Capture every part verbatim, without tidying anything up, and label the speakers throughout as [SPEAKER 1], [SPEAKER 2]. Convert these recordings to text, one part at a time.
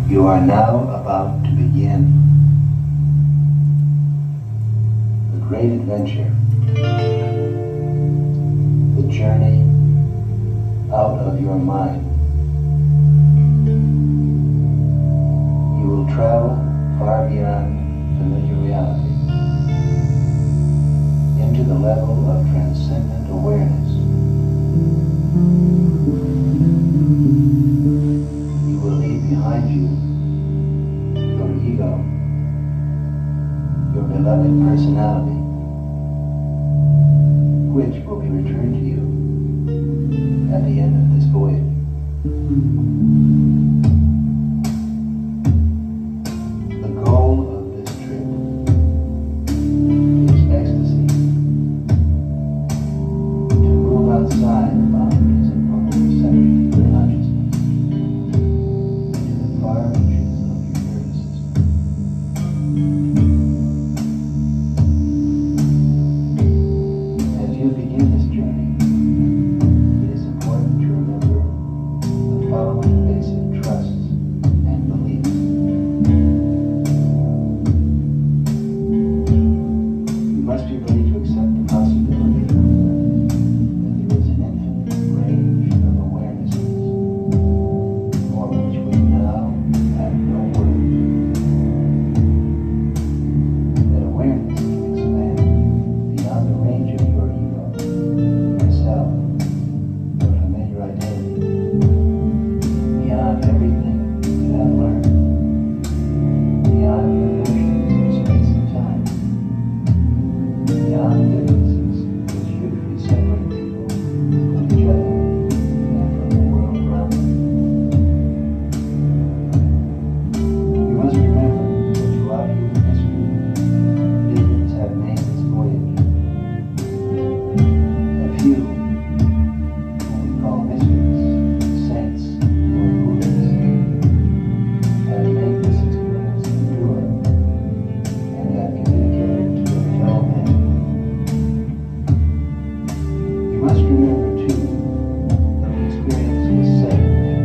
[SPEAKER 1] You are now about to begin the great adventure, the journey out of your mind. You will travel far beyond familiar reality into the level of transcendent awareness. You will leave behind you your ego, your beloved personality, which will be returned to you at the end of this voyage. The goal of this trip is ecstasy, to move outside the boundaries of normal perception and consciousness into the far reaches of your nervous system. As you begin this journey, it is important to remember the following basic trusts and beliefs. You must be ready to accept the possibility that there is an infinite range of awarenesses for which we now have no words. That awareness can expand beyond the range of your ego, yourself, your familiar identity, beyond everything you have learned, beyond your notions of space and time, beyond the differences which usually separate people from each other and from the world around them. You must remember that throughout human history, millions have made this voyage. A few, whom we call mystics, saints, or Buddhists, have made this experience endure and have communicated to their fellow men. You must remember, too, that the experience is safe.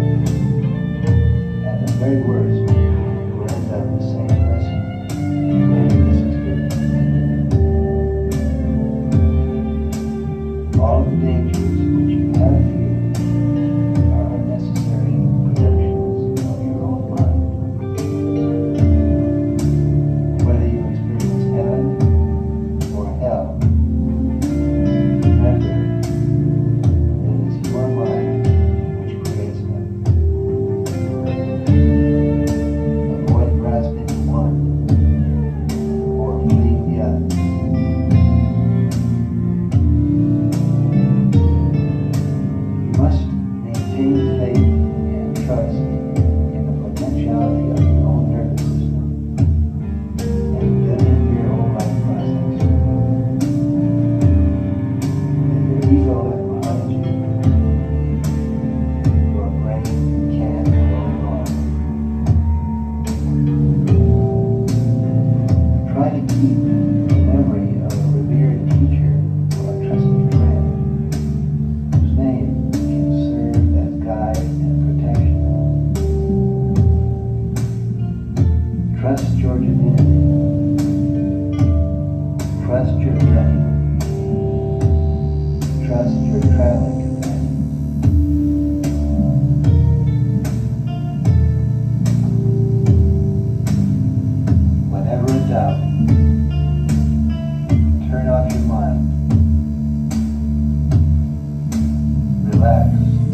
[SPEAKER 1] At the very worst, you will end up the same person who made this experience. All of the dangers which you have feared are unnecessary productions of your own mind. Whether you experience heaven or hell, remember that it is your mind which creates them. Avoid grasping one or fleeing the other. You must maintain faith and trust in the potentiality of your own nervous system and building your own life process. With your ego left behind you, your brain can go wrong. Try to keep the memory of a revered teacher or a trusted friend whose name can serve as guide and protection. Trust your divinity. Trust your journey. Trust your traveling companion. Whenever in doubt, turn off your mind. Relax.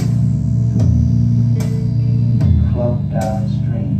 [SPEAKER 1] Float downstream.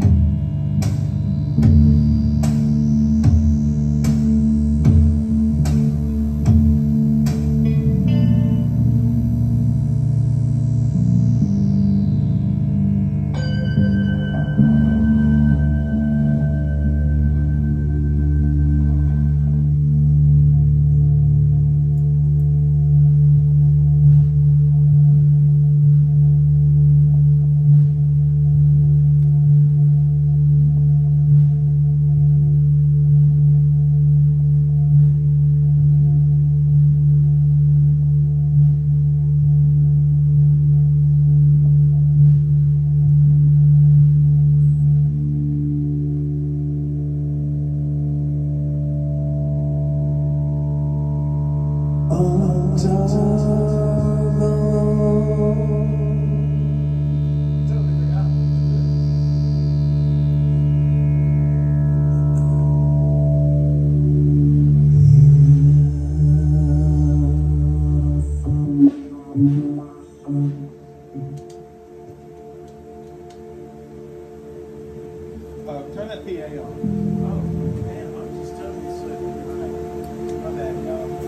[SPEAKER 2] Uh, turn that P A on. Oh, man, I was just telling you so. My bad, y'all.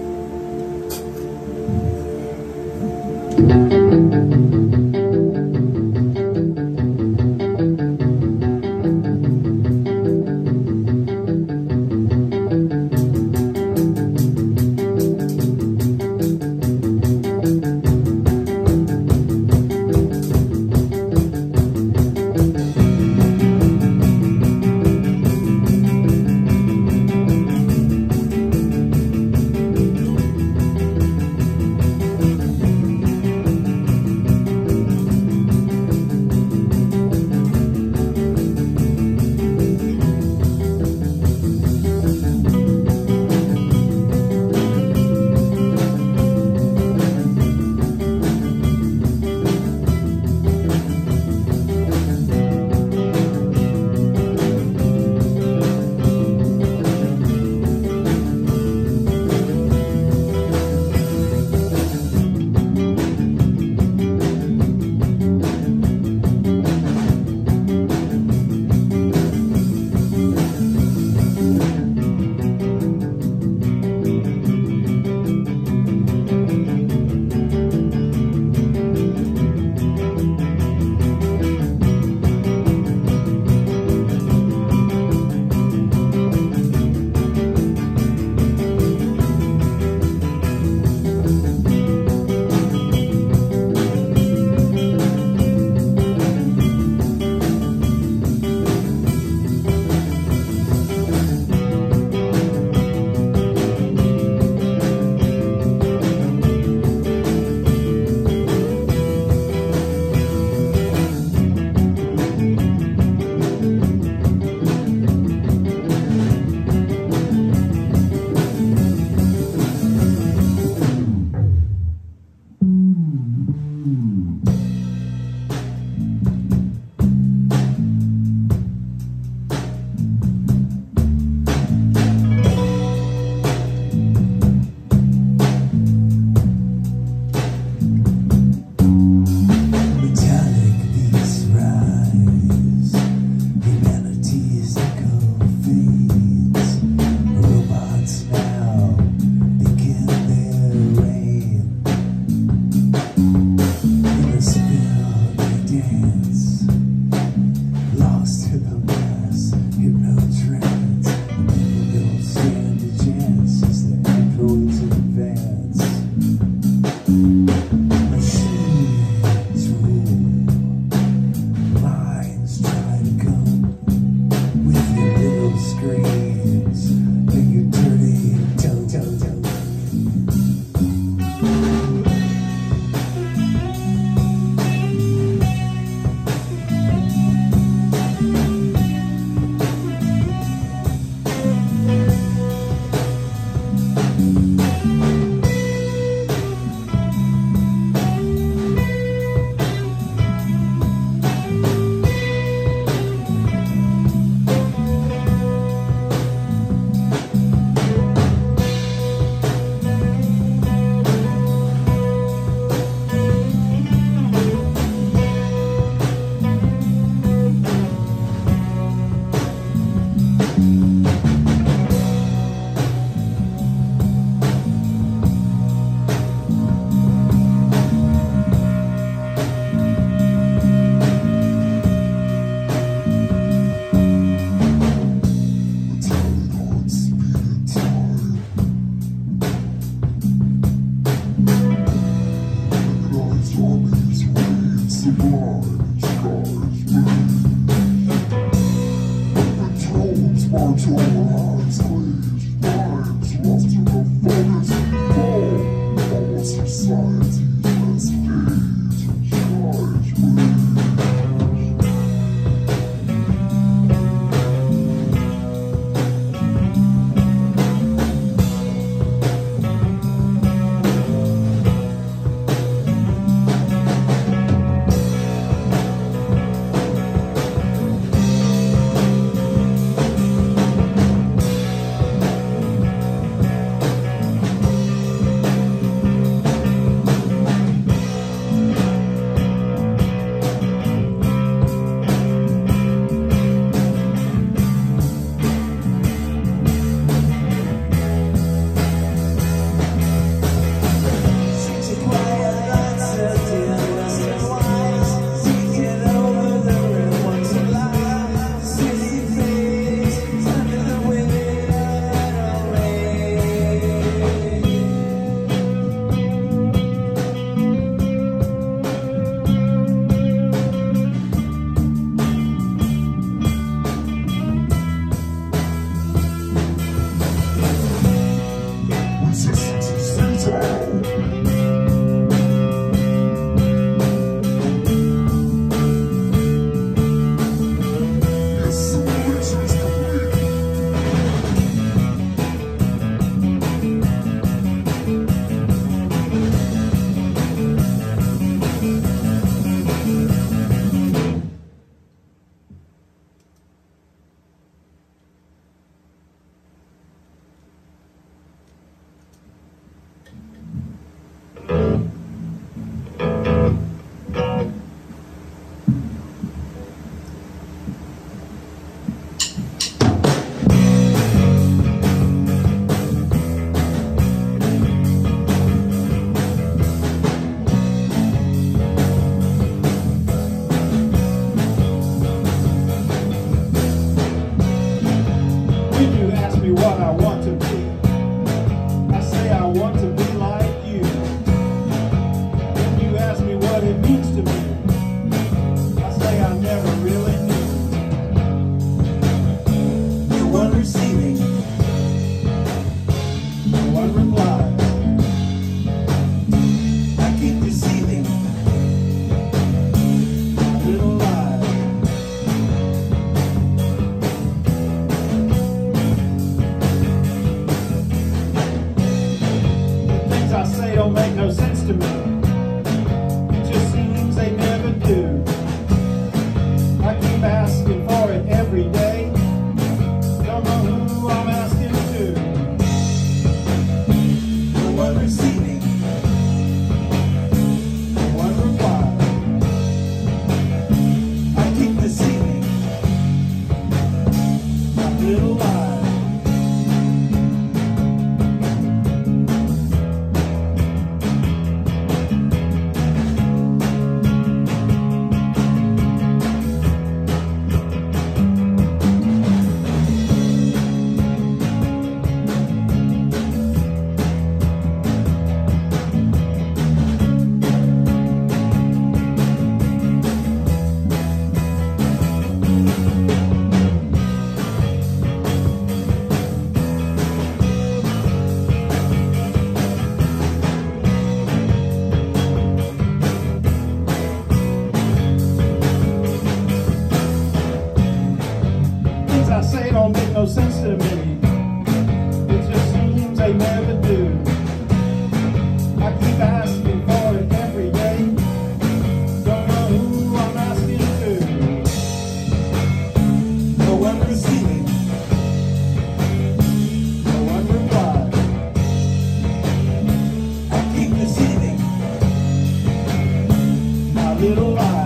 [SPEAKER 2] little life.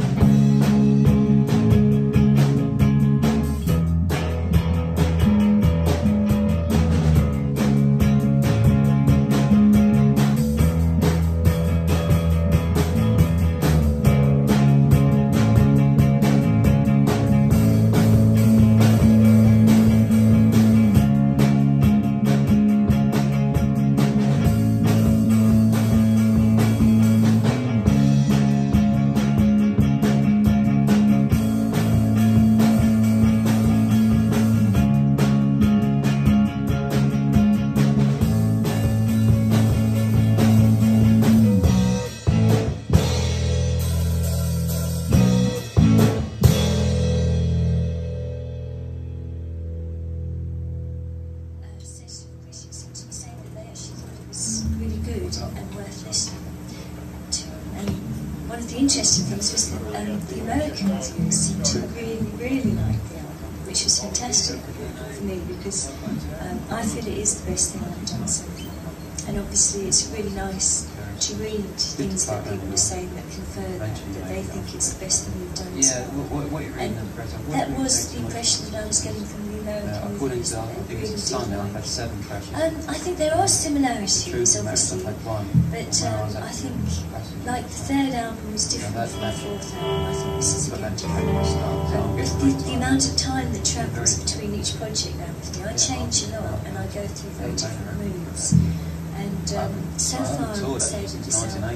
[SPEAKER 3] And worth listening to. And one of the interesting things was that um, the American reviewers seemed to really, really like the album, which was fantastic for me because um, I feel it is the best thing I've done so far. And obviously it's really nice to read things that people are saying that confirm that, that they think it's the best thing we've done
[SPEAKER 4] yeah,
[SPEAKER 3] so far.
[SPEAKER 4] What, what you're reading in the press,
[SPEAKER 3] that was the impression that I was getting from the American
[SPEAKER 4] uh, according
[SPEAKER 3] reviewers.
[SPEAKER 4] to, I think it's the Sun now, I've had seven crashes.
[SPEAKER 3] Um, I think there are similarities,
[SPEAKER 4] Truth
[SPEAKER 3] obviously,
[SPEAKER 4] I've had one.
[SPEAKER 3] but um, I think, like the third album was different from the fourth album, I think this is again different. Um, the, the, the amount of time that travels between each project now with me, I change a lot and I go through very different moods. And um, so far I would say that this album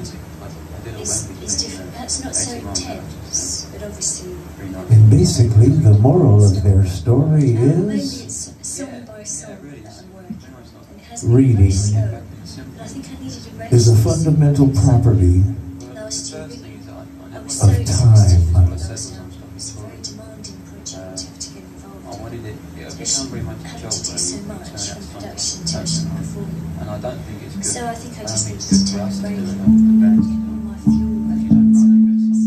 [SPEAKER 3] is, is different, perhaps not so intense, but obviously...
[SPEAKER 5] And basically, the moral of their story
[SPEAKER 3] Um, maybe
[SPEAKER 5] is
[SPEAKER 3] it's song by song that I'm working on. And it has been
[SPEAKER 5] reading
[SPEAKER 3] very slow, but I think I needed a rest.
[SPEAKER 5] is a fundamental property
[SPEAKER 3] Last year, really, I was
[SPEAKER 5] of
[SPEAKER 3] so exhausted
[SPEAKER 5] time.
[SPEAKER 3] from the last album. It was a very demanding project to have to get involved
[SPEAKER 4] I
[SPEAKER 3] in.
[SPEAKER 4] wanted it, yeah, it
[SPEAKER 3] Especially
[SPEAKER 4] become very much a
[SPEAKER 3] having
[SPEAKER 4] job,
[SPEAKER 3] to do
[SPEAKER 4] but
[SPEAKER 3] so
[SPEAKER 4] it
[SPEAKER 3] much
[SPEAKER 4] turned out
[SPEAKER 3] from
[SPEAKER 4] fun.
[SPEAKER 3] production to actually performing.
[SPEAKER 4] And I don't think it's good.
[SPEAKER 3] So I think I just
[SPEAKER 4] um,
[SPEAKER 3] needed
[SPEAKER 4] it's
[SPEAKER 3] to
[SPEAKER 4] good
[SPEAKER 3] take
[SPEAKER 4] for
[SPEAKER 3] a
[SPEAKER 4] us to
[SPEAKER 3] break
[SPEAKER 4] do it
[SPEAKER 3] and
[SPEAKER 4] on the band.
[SPEAKER 3] get all my fuel back inside myself.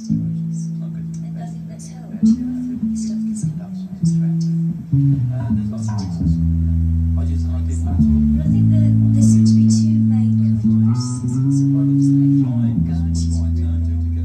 [SPEAKER 3] And I think that's helped. You know, I feel like stuff gets out of my perspective.
[SPEAKER 4] Uh, there's lots of reasons. I just, I did that sort of.
[SPEAKER 3] But I think that there seem to be two main kind of processes. One is like guards you to really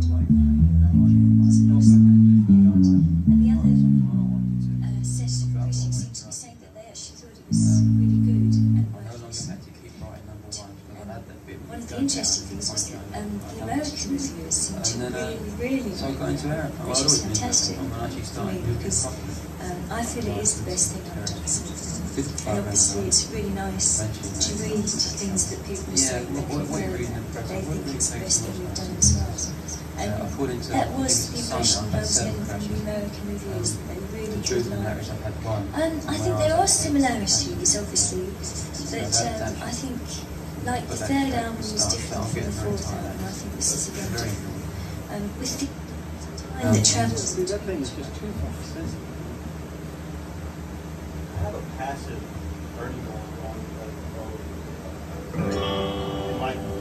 [SPEAKER 3] and the other uh, set of critics seemed to be saying that they actually thought it was really good and worth listening to. And one of the interesting things was that um, the American reviewers seemed to really, really
[SPEAKER 4] So
[SPEAKER 3] like
[SPEAKER 4] going to
[SPEAKER 3] it,
[SPEAKER 4] Eric,
[SPEAKER 3] which is fantastic
[SPEAKER 4] when I actually
[SPEAKER 3] for
[SPEAKER 4] started
[SPEAKER 3] me because um, I feel it is the best thing I've done so far. And obviously it's really nice to read things that people are saying that confirm that they think it's the best thing we've done as well. And that was the impression I was getting from the American reviewers, that they really did like it. And I think there are similarities, obviously, but um, I think, like the third album was different from the fourth album, and I think this is again different. Um, with the time that travels
[SPEAKER 2] See, that thing is just too sensitive. I have a passive burning going on with that. It might.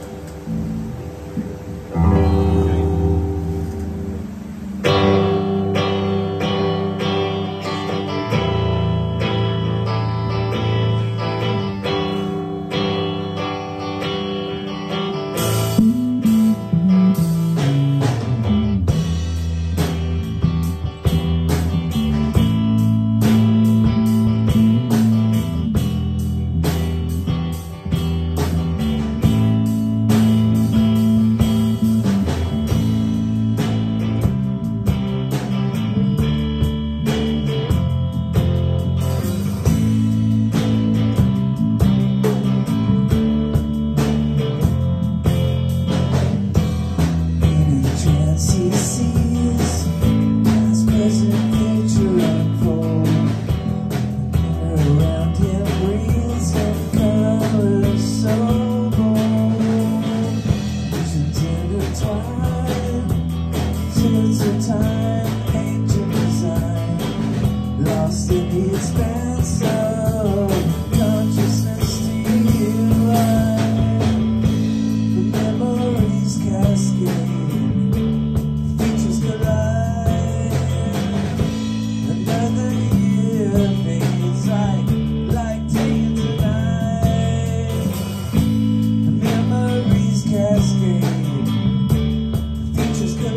[SPEAKER 6] Just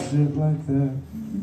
[SPEAKER 5] it like that.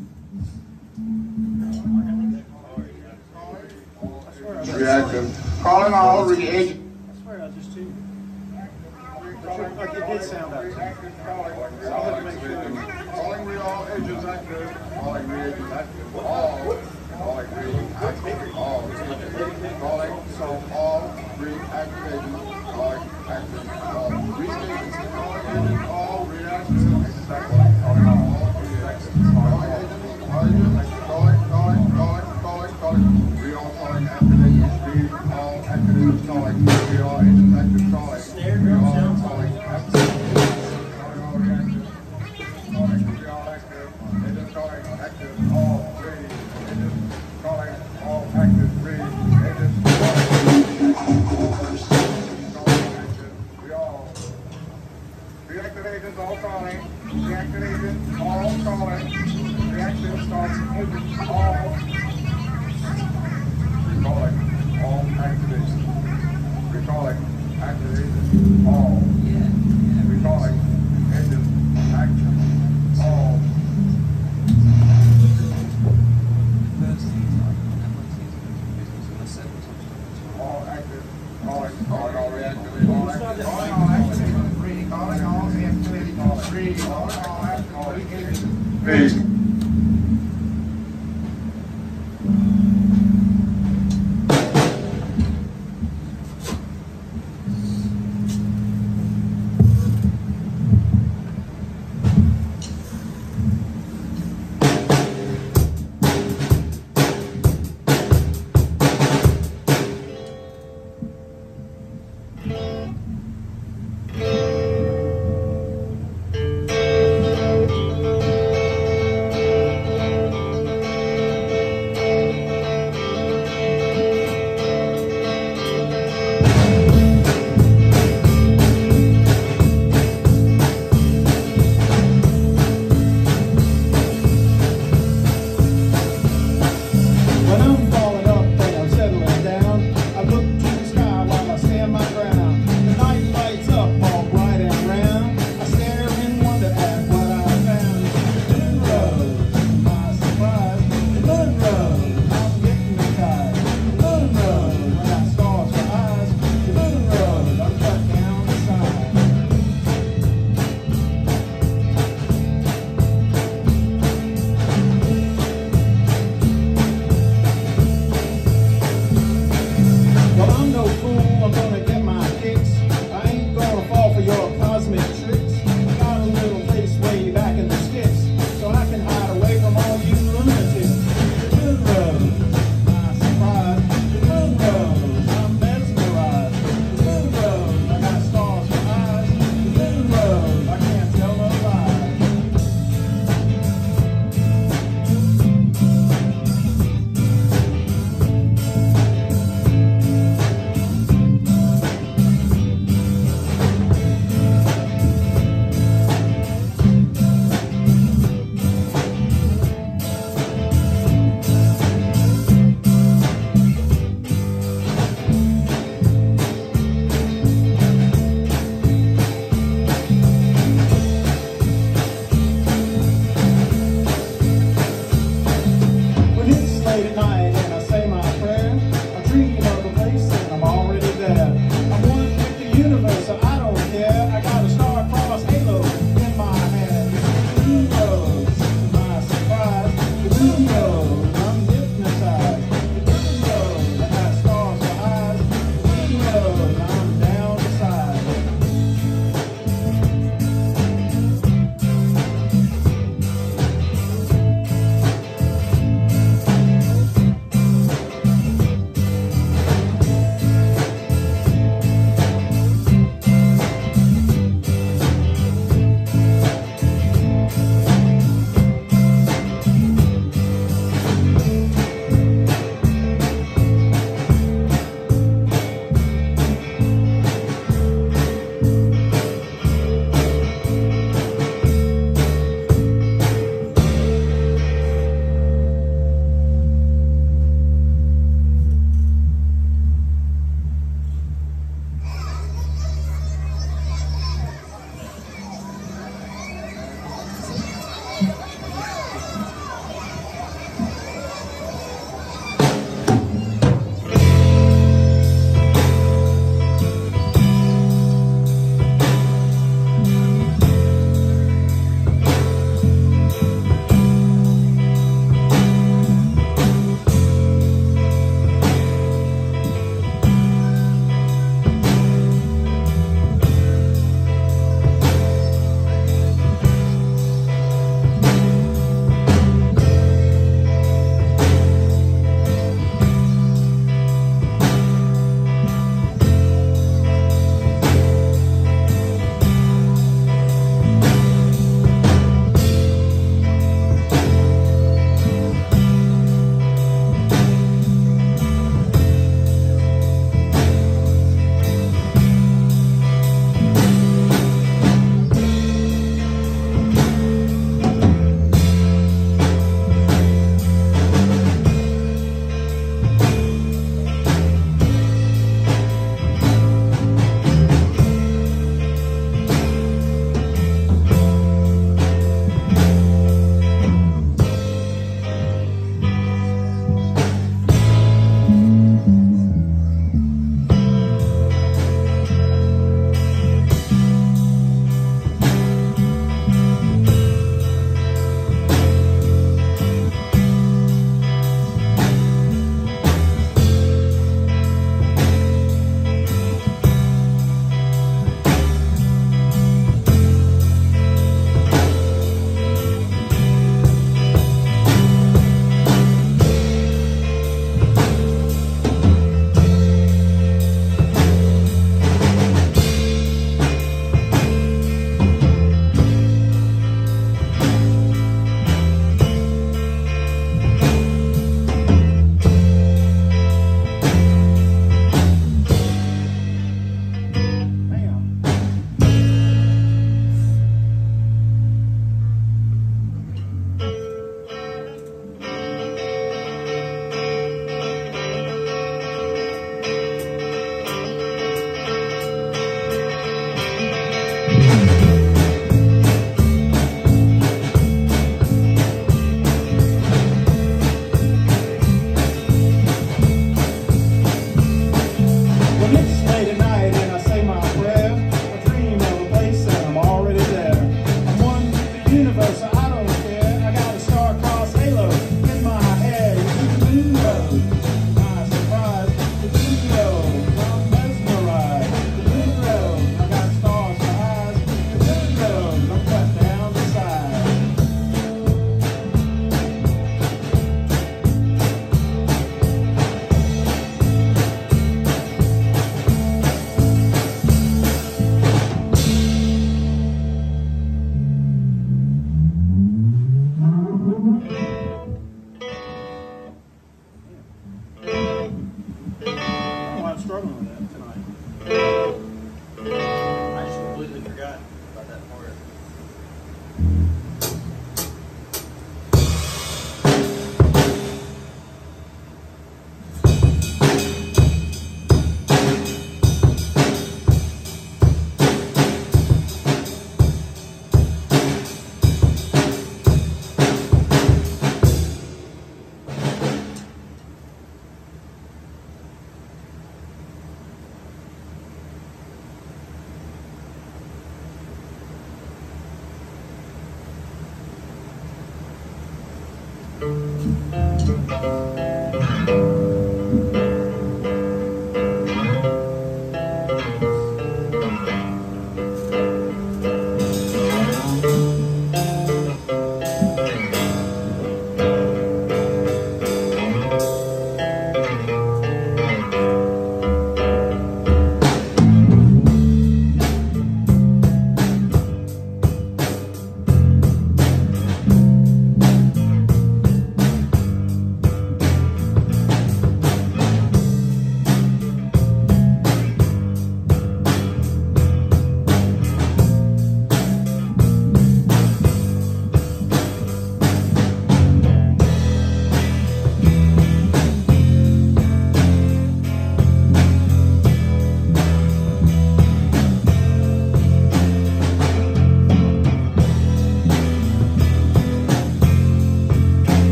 [SPEAKER 6] Reactive. Calling all re-agent.
[SPEAKER 2] I swear I just tuned it. Like it did sound out to me. So I'll have to make sure.
[SPEAKER 6] Calling re-all agents active. Calling re-agents active. All. Calling re-active. All. Calling so all re-active agents. Calling active. All. Re-agents. Calling agents. All reactive. Calling all re-active. Calling agents. Calling, calling, calling, calling, calling. Re-all calling active agents. Re-all active agents calling. Re-all agents active calling. Re-all calling active. Calling all reactive. Calling re-all active. Agents calling active. All re. Agents calling all active re. Agents calling active. Re-all. Reactive agents all calling. Reactive agents all calling. Reactive calling agents all recalling all activations. Recalling activations all. Recalling agents active all. All active. Calling. Calling all reactivated. All active. Calling all activated. Three. Calling all reactivated. Three. Calling all activated. Three.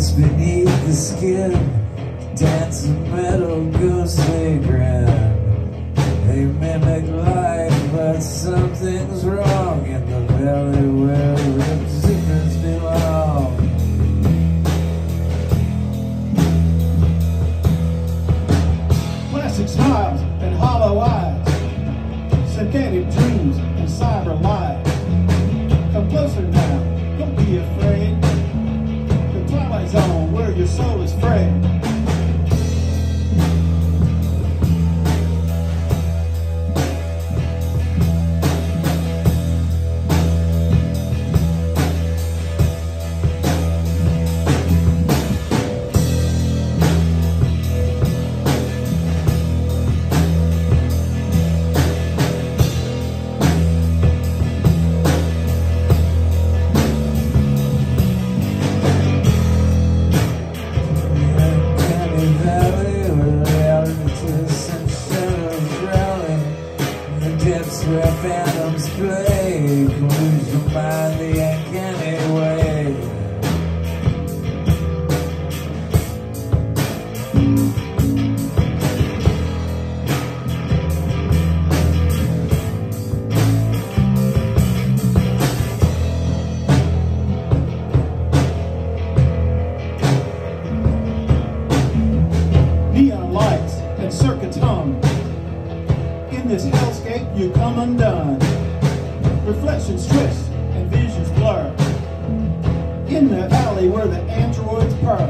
[SPEAKER 7] What's beneath the skin? Dancing metal ghostly grin. They mimic life, but something's wrong in the valley where rib seekers belong.
[SPEAKER 2] Plastic smiles and hollow eyes, synthetic dreams and cyber lies. Come closer now, don't be afraid. The Twilight Zone where your soul is frayed.
[SPEAKER 7] Where phantoms play, lose your mind the uncanny way.
[SPEAKER 2] Neon lights and circuits hum. In this hellscape you come undone. Reflections twist and visions blur. In the alley where the androids purr.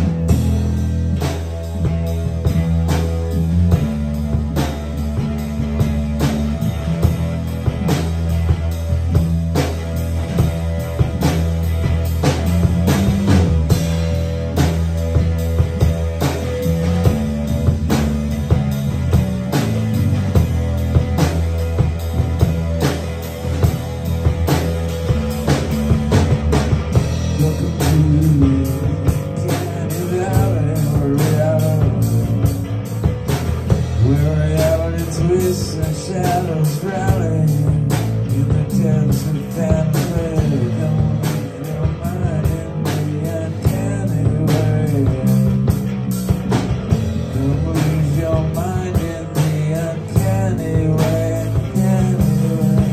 [SPEAKER 7] Twists and shadows rally in the depths of family. Don't leave your mind in the uncanny way. Don't lose your mind in the uncanny way, uncanny way.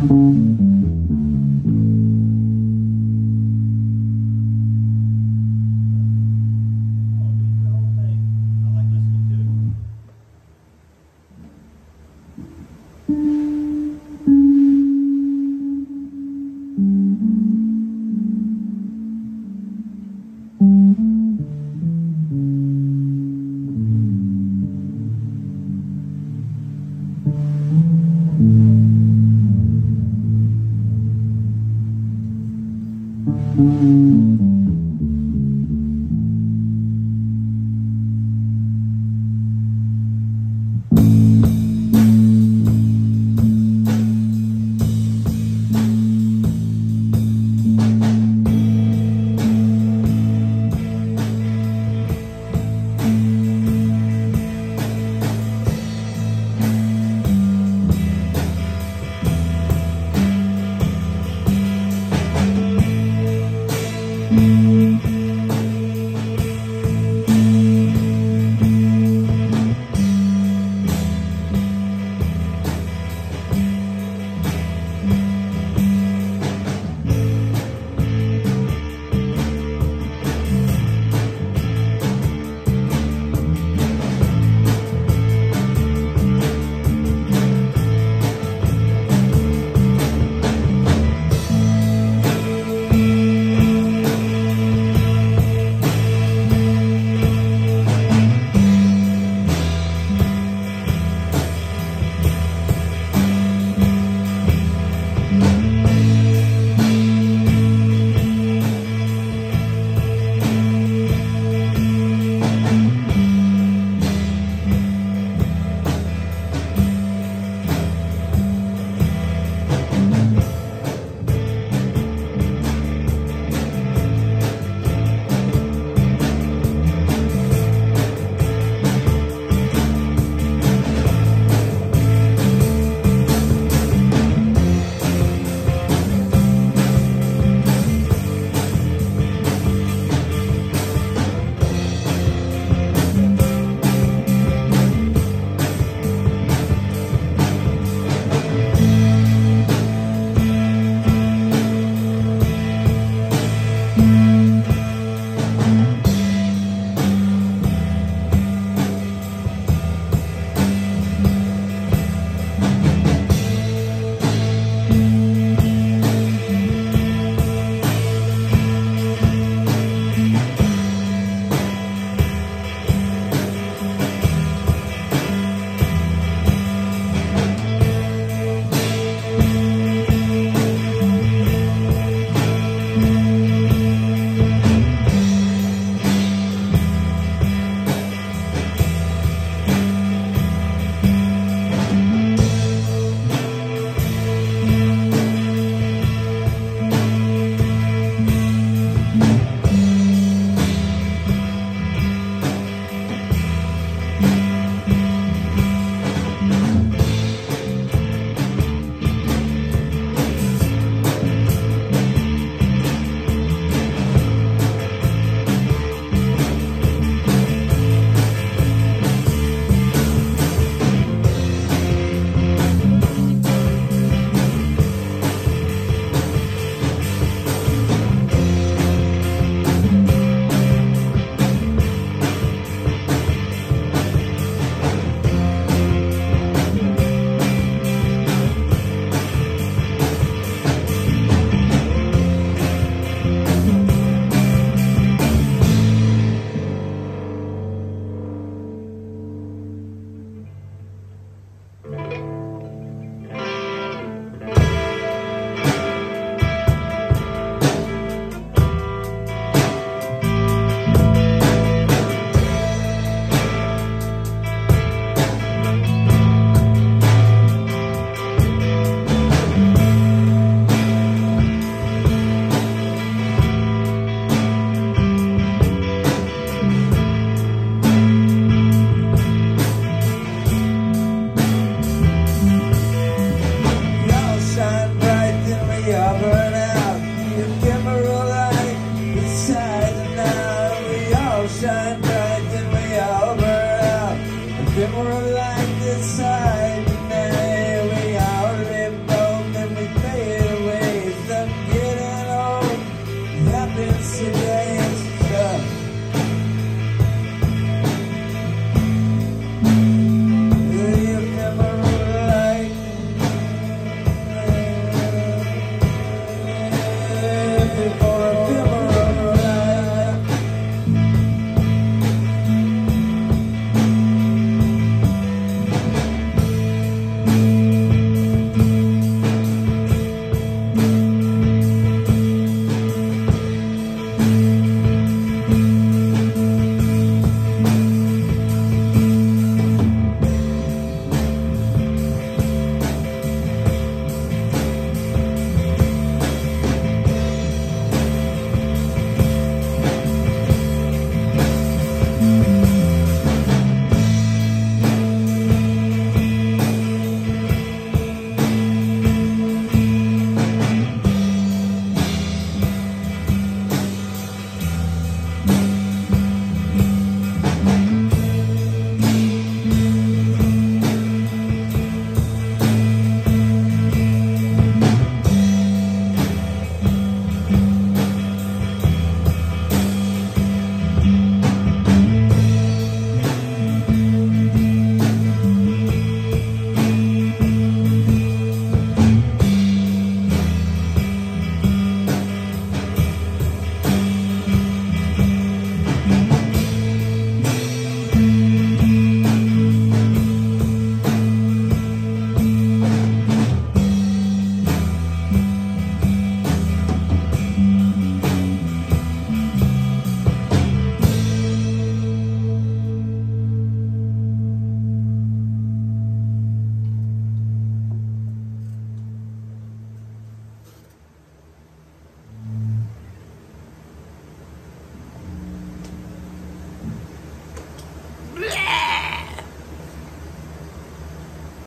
[SPEAKER 7] Mm-hmm.